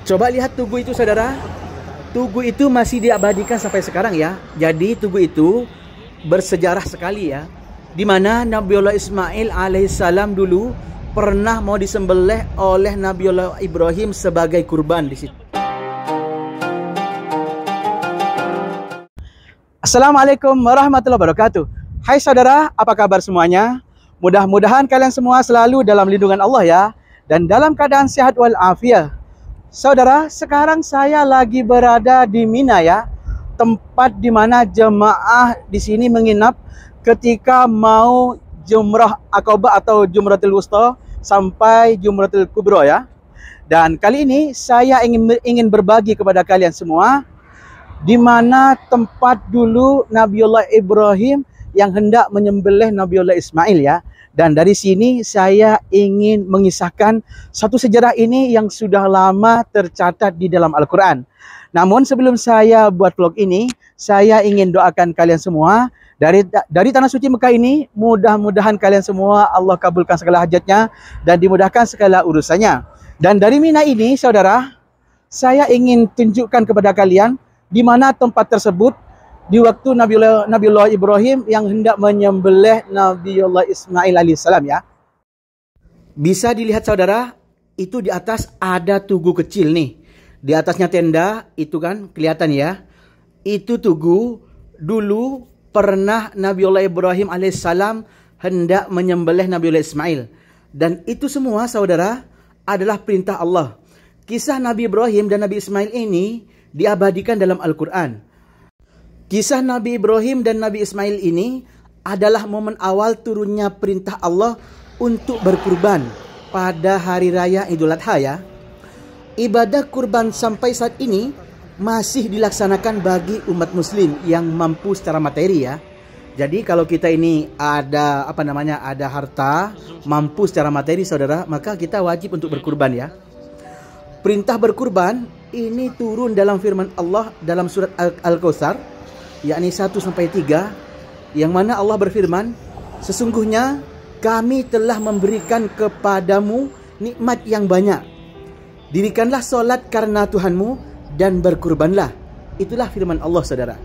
Coba lihat tugu itu saudara. Tugu itu masih diabadikan sampai sekarang ya. Jadi tugu itu bersejarah sekali ya. Di mana Nabiullah Ismail alaihissalam dulu pernah mau disembelih oleh Nabiullah Ibrahim sebagai kurban di situ. Assalamualaikum warahmatullahi wabarakatuh. Hai saudara, apa kabar semuanya? Mudah-mudahan kalian semua selalu dalam lindungan Allah ya, dan dalam keadaan sehat walafiat. Saudara, sekarang saya lagi berada di Mina ya, tempat di mana jemaah di sini menginap ketika mau Jumrah Aqabah atau Jumratul Wusta sampai Jumratul Kubra ya. Dan kali ini saya ingin berbagi kepada kalian semua di mana tempat dulu Nabiullah Ibrahim yang hendak menyembelih Nabiullah Ismail ya. Dan dari sini saya ingin mengisahkan satu sejarah ini yang sudah lama tercatat di dalam Al-Quran. Namun sebelum saya buat vlog ini, saya ingin doakan kalian semua dari Tanah Suci Mekah ini, mudah-mudahan kalian semua Allah kabulkan segala hajatnya dan dimudahkan segala urusannya. Dan dari Mina ini, saudara, saya ingin tunjukkan kepada kalian di mana tempat tersebut di waktu Nabiullah Ibrahim yang hendak menyembelih Nabiullah Ismail alaihissalam ya. Bisa dilihat saudara, itu di atas ada tugu kecil nih. Di atasnya tenda, itu kan kelihatan ya. Itu tugu dulu pernah Nabiullah Ibrahim alaihissalam hendak menyembelih Nabiullah Ismail. Dan itu semua saudara adalah perintah Allah. Kisah Nabi Ibrahim dan Nabi Ismail ini diabadikan dalam Al-Quran. Kisah Nabi Ibrahim dan Nabi Ismail ini adalah momen awal turunnya perintah Allah untuk berkurban pada hari raya Idul Adha ya. Ibadah kurban sampai saat ini masih dilaksanakan bagi umat muslim yang mampu secara materi ya. Jadi kalau kita ini ada ada harta, mampu secara materi saudara, maka kita wajib untuk berkurban ya. Perintah berkurban ini turun dalam firman Allah dalam surat Al-Kautsar yakni 1-3, yang mana Allah berfirman, sesungguhnya kami telah memberikan kepadamu nikmat yang banyak. Dirikanlah solat karena Tuhanmu dan berkurbanlah. Itulah firman Allah saudara.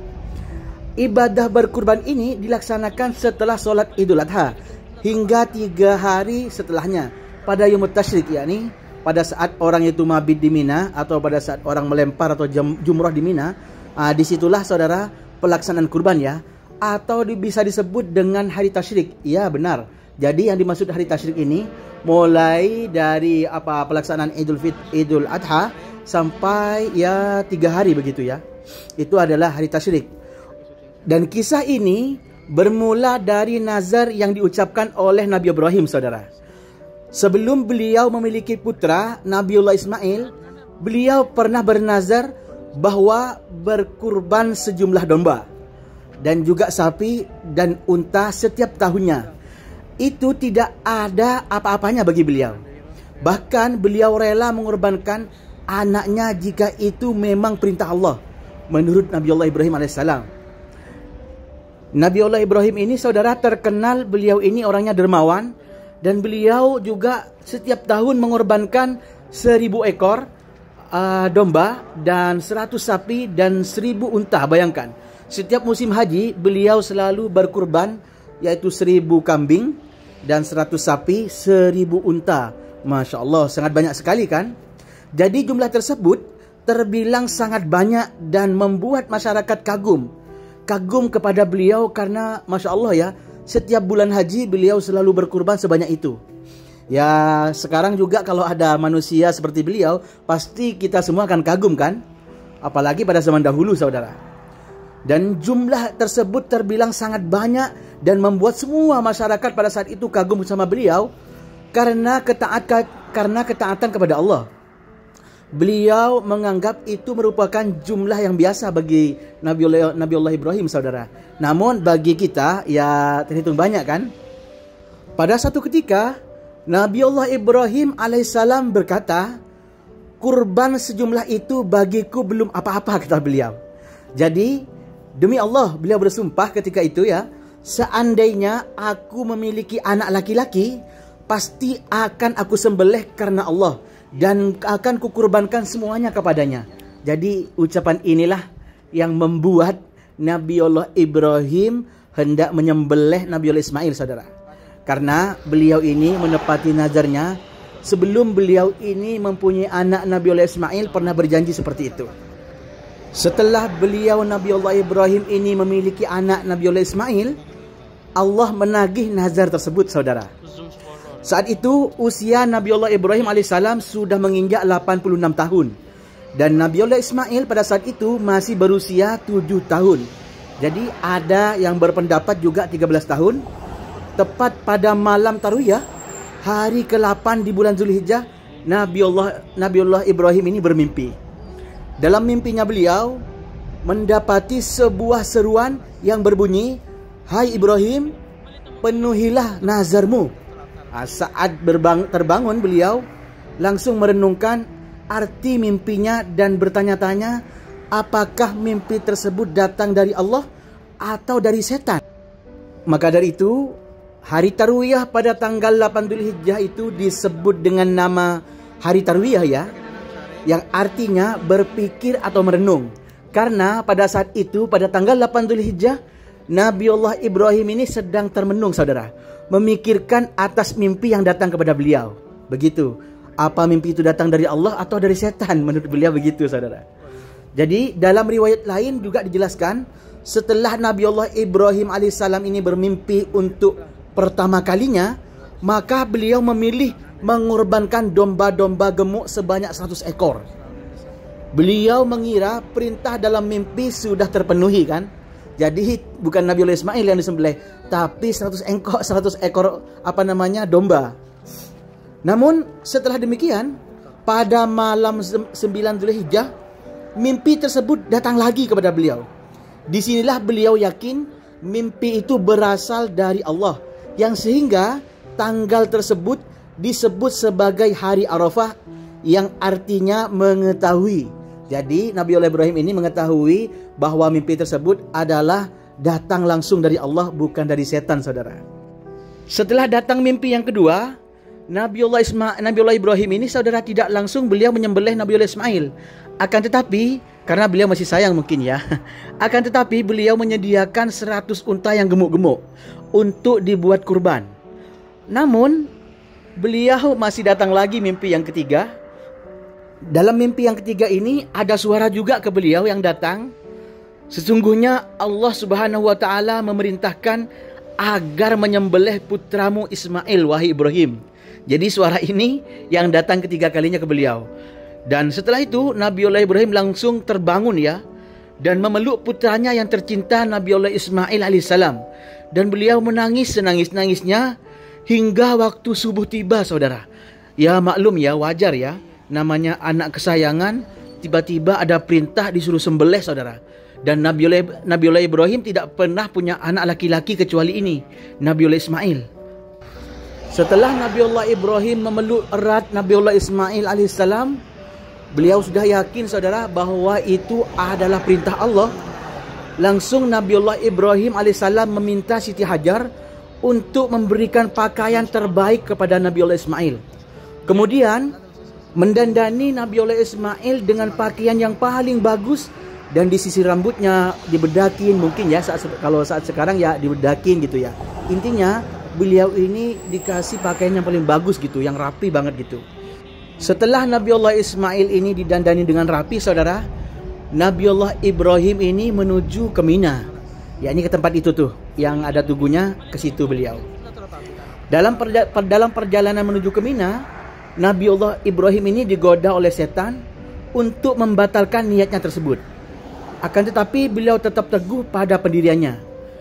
Ibadah berkurban ini dilaksanakan setelah solat Idul Adha hingga 3 hari setelahnya pada Yaumut Tasyrik, yakni pada saat orang itu mabit di Mina atau pada saat orang melempar atau jumrah di Mina. Disitulah saudara pelaksanaan kurban ya, atau bisa disebut dengan hari tasyrik. Ya benar. Jadi yang dimaksud hari tasyrik ini mulai dari pelaksanaan Idul Adha sampai ya 3 hari begitu ya. Itu adalah hari tasyrik. Dan kisah ini bermula dari nazar yang diucapkan oleh Nabi Ibrahim saudara. Sebelum beliau memiliki putra Nabiullah Ismail, beliau pernah bernazar bahwa berkurban sejumlah domba dan juga sapi dan unta setiap tahunnya. Itu tidak ada apa-apanya bagi beliau. Bahkan beliau rela mengorbankan anaknya jika itu memang perintah Allah menurut Nabiullah Ibrahim alaihissalam. Nabiullah Ibrahim ini saudara terkenal beliau ini orangnya dermawan, dan beliau juga setiap tahun mengorbankan 1000 ekor domba dan 100 sapi dan 1000 unta. Bayangkan, setiap musim haji beliau selalu berkurban, yaitu 1000 kambing dan 100 sapi, 1000 unta. Masya Allah, sangat banyak sekali kan. Jadi jumlah tersebut terbilang sangat banyak dan membuat masyarakat kagum kepada beliau karena Masya Allah ya, setiap bulan haji beliau selalu berkurban sebanyak itu. Ya sekarang juga kalau ada manusia seperti beliau, pasti kita semua akan kagum kan? Apalagi pada zaman dahulu saudara. Dan jumlah tersebut terbilang sangat banyak dan membuat semua masyarakat pada saat itu kagum sama beliau karena ketaatan kepada Allah. Beliau menganggap itu merupakan jumlah yang biasa bagi Nabiullah Ibrahim saudara. Namun bagi kita ya terhitung banyak kan? Pada satu ketika Nabiullah Ibrahim alaihissalam berkata, kurban sejumlah itu bagiku belum apa-apa, kata beliau. Jadi demi Allah beliau bersumpah ketika itu ya, seandainya aku memiliki anak laki-laki, pasti akan aku sembelih karena Allah dan akan kukurbankan semuanya kepadanya. Jadi ucapan inilah yang membuat Nabiullah Ibrahim hendak menyembelih Nabiullah Ismail, saudara. Karena beliau ini menepati nazarnya. Sebelum beliau ini mempunyai anak, Nabiullah Ismail pernah berjanji seperti itu. Setelah beliau Nabiullah Ibrahim ini memiliki anak Nabiullah Ismail, Allah menagih nazar tersebut, saudara. Saat itu usia Nabiullah Ibrahim alaihissalam sudah menginjak 86 tahun. Dan Nabiullah Ismail pada saat itu masih berusia 7 tahun. Jadi ada yang berpendapat juga 13 tahun. Tepat pada malam Tarwiyah, hari ke-8 di bulan Zulhijjah, Nabiullah Ibrahim ini bermimpi. Dalam mimpinya beliau mendapati sebuah seruan yang berbunyi, "Hai Ibrahim, penuhilah nazarmu." Saat terbangun beliau langsung merenungkan arti mimpinya dan bertanya-tanya apakah mimpi tersebut datang dari Allah atau dari setan. Maka dari itu hari Tarwiyah pada tanggal 8 Dzulhijjah itu disebut dengan nama hari Tarwiyah ya, yang artinya berpikir atau merenung. Karena pada saat itu pada tanggal 8 Dzulhijjah Nabiullah Ibrahim ini sedang termenung, saudara, memikirkan atas mimpi yang datang kepada beliau. Begitu. Apa mimpi itu datang dari Allah atau dari setan? Menurut beliau begitu, saudara. Jadi dalam riwayat lain juga dijelaskan, setelah Nabiullah Ibrahim alaihissalam ini bermimpi untuk pertama kalinya, maka beliau memilih mengorbankan domba-domba gemuk sebanyak 100 ekor. Beliau mengira perintah dalam mimpi sudah terpenuhi kan. Jadi bukan Nabiullah Ismail yang disembelih, tapi 100 ekor domba. Namun setelah demikian, pada malam 9 Dzulhijjah, mimpi tersebut datang lagi kepada beliau. Disinilah beliau yakin mimpi itu berasal dari Allah, yang sehingga tanggal tersebut disebut sebagai hari Arafah, yang artinya mengetahui. Jadi Nabiullah Ibrahim ini mengetahui bahwa mimpi tersebut adalah datang langsung dari Allah, bukan dari setan, saudara. Setelah datang mimpi yang kedua, Nabiullah Ibrahim ini, saudara, tidak langsung beliau menyembelih Nabiullah Ismail. Akan tetapi, karena beliau masih sayang mungkin ya, akan tetapi beliau menyediakan 100 unta yang gemuk-gemuk untuk dibuat kurban. Namun beliau masih datang lagi mimpi yang ketiga. Dalam mimpi yang ketiga ini ada suara juga ke beliau yang datang. Sesungguhnya Allah Subhanahu wa taala memerintahkan agar menyembelih putramu Ismail, wahai Ibrahim. Jadi suara ini yang datang ketiga kalinya ke beliau. Dan setelah itu Nabiullah Ibrahim langsung terbangun ya, dan memeluk putranya yang tercinta Nabiullah Ismail alaihissalam. Dan beliau menangis senangis-nangisnya hingga waktu subuh tiba, saudara. Ya maklum ya, wajar ya. Namanya anak kesayangan, tiba-tiba ada perintah disuruh sembelih, saudara. Dan Nabiullah Ibrahim tidak pernah punya anak laki-laki kecuali ini, Nabiullah Ismail. Setelah Nabiullah Ibrahim memeluk erat Nabiullah Ismail alaihissalam, beliau sudah yakin, saudara, bahwa itu adalah perintah Allah. Langsung Nabiullah Ibrahim alaihissalam meminta Siti Hajar untuk memberikan pakaian terbaik kepada Nabiullah Ismail. Kemudian mendandani Nabiullah Ismail dengan pakaian yang paling bagus, dan disisir rambutnya, dibedakin mungkin ya, kalau saat sekarang ya dibedakin gitu ya. Intinya beliau ini dikasih pakaian yang paling bagus gitu, yang rapi banget gitu. Setelah Nabiullah Ismail ini didandani dengan rapi, saudara, Nabiullah Ibrahim ini menuju ke Mina. Ya, ini ke tempat itu tuh yang ada tugunya, ke situ beliau. Dalam perjalanan menuju ke Mina, Nabiullah Ibrahim ini digoda oleh setan untuk membatalkan niatnya tersebut. Akan tetapi beliau tetap teguh pada pendiriannya.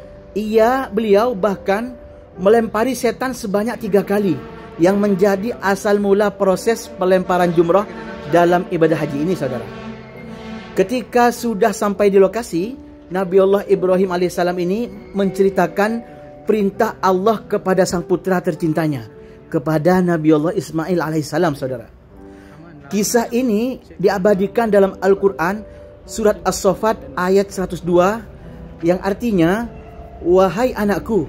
Beliau bahkan melempari setan sebanyak 3 kali, yang menjadi asal mula proses pelemparan jumrah dalam ibadah haji ini, saudara. Ketika sudah sampai di lokasi, Nabiullah Ibrahim alaihissalam ini menceritakan perintah Allah kepada sang putra tercintanya, kepada Nabiullah Ismail alaihissalam, saudara. Kisah ini diabadikan dalam Al-Quran, surat As-Saffat ayat 102, yang artinya, "Wahai anakku,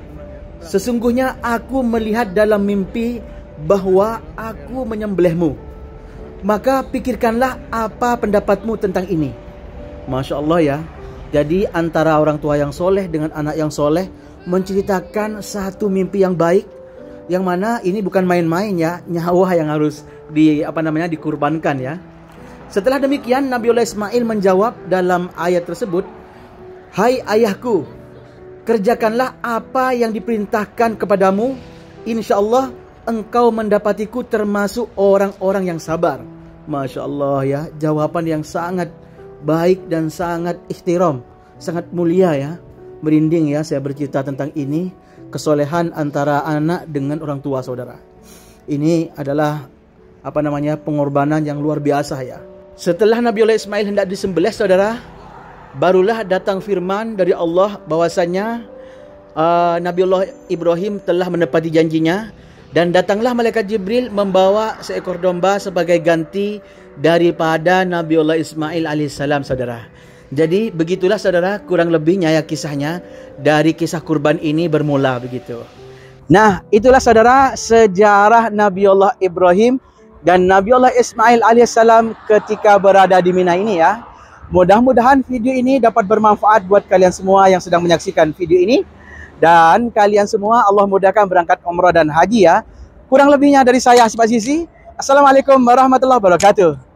sesungguhnya aku melihat dalam mimpi bahwa aku menyembelihmu. maka pikirkanlah apa pendapatmu tentang ini. Masya Allah ya. Jadi antara orang tua yang soleh dengan anak yang soleh menceritakan satu mimpi yang baik, yang mana ini bukan main-main ya, nyawa yang harus dikurbankan ya. Setelah demikian Nabiullah Ismail menjawab dalam ayat tersebut, "Hai ayahku, kerjakanlah apa yang diperintahkan kepadamu, insya Allah engkau mendapatiku termasuk orang-orang yang sabar." Masya Allah ya, jawaban yang sangat baik dan sangat ihtiram, sangat mulia ya. Merinding ya saya bercerita tentang ini, kesolehan antara anak dengan orang tua saudara. Ini adalah pengorbanan yang luar biasa ya. Setelah Nabiullah Ismail hendak disembelih saudara, barulah datang firman dari Allah bahwasanya Nabiullah Ibrahim telah menepati janjinya, dan datanglah malaikat Jibril membawa seekor domba sebagai ganti daripada Nabiullah Ismail alaihissalam saudara. Jadi begitulah saudara kurang lebihnya ya kisahnya, dari kisah kurban ini bermula begitu. Nah, itulah saudara sejarah Nabiullah Ibrahim dan Nabiullah Ismail alaihissalam ketika berada di Mina ini ya. Mudah-mudahan video ini dapat bermanfaat buat kalian semua yang sedang menyaksikan video ini. Dan kalian semua Allah mudahkan berangkat umrah dan haji ya. Kurang lebihnya dari saya Hasib Azizi. Assalamualaikum warahmatullahi wabarakatuh.